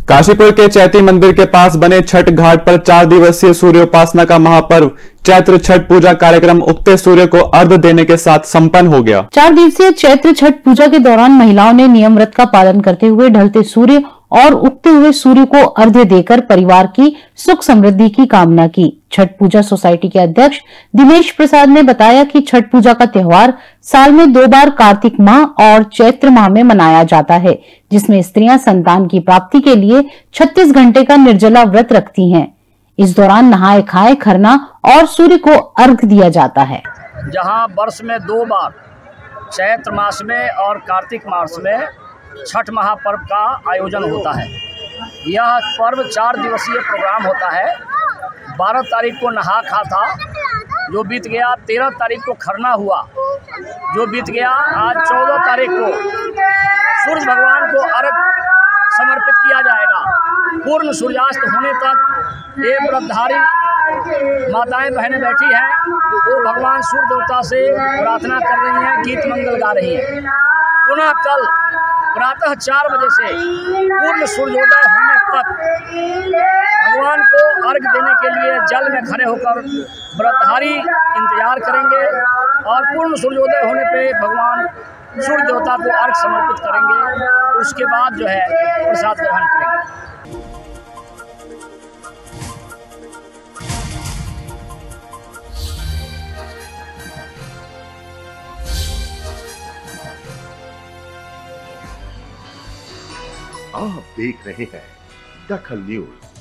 काशीपुर के चैती मंदिर के पास बने छठ घाट पर 4 दिवसीय सूर्योपासना का महापर्व चैत्र छठ पूजा कार्यक्रम उगते सूर्य को अर्घ्य देने के साथ संपन्न हो गया। 4 दिवसीय चैत्र छठ पूजा के दौरान महिलाओं ने नियम व्रत का पालन करते हुए ढलते सूर्य और उगते हुए सूर्य को अर्घ्य देकर परिवार की सुख समृद्धि की कामना की। छठ पूजा सोसाइटी के अध्यक्ष दिनेश प्रसाद ने बताया कि छठ पूजा का त्योहार साल में 2 बार कार्तिक माह और चैत्र माह में मनाया जाता है, जिसमें स्त्रियां संतान की प्राप्ति के लिए 36 घंटे का निर्जला व्रत रखती हैं। इस दौरान नहाए खाए खरना और सूर्य को अर्घ्य दिया जाता है। जहां वर्ष में 2 बार चैत्र मास में और कार्तिक मास में छठ महापर्व का आयोजन होता है। यह पर्व 4 दिवसीय प्रोग्राम होता है। 12 तारीख को नहा खा था जो बीत गया, 13 तारीख को खरना हुआ जो बीत गया, आज 14 तारीख को सूर्य भगवान को अर्घ समर्पित किया जाएगा। पूर्ण सूर्यास्त होने तक ये व्रतधारी माताएं बहनें बैठी हैं, वो भगवान सूर्य देवता से प्रार्थना कर रही हैं, गीत मंगल गा रही हैं। पुनः कल प्रातः 4 बजे से पूर्ण सूर्योदय होने तक भगवान को अर्घ देने के लिए जल में खड़े होकर व्रतधारी इंतजार करेंगे और पूर्ण सूर्योदय होने पे भगवान सूर्य देवता को अर्घ समर्पित करेंगे। उसके बाद जो है प्रसाद ग्रहण करेंगे। आप देख रहे हैं दखल न्यूज।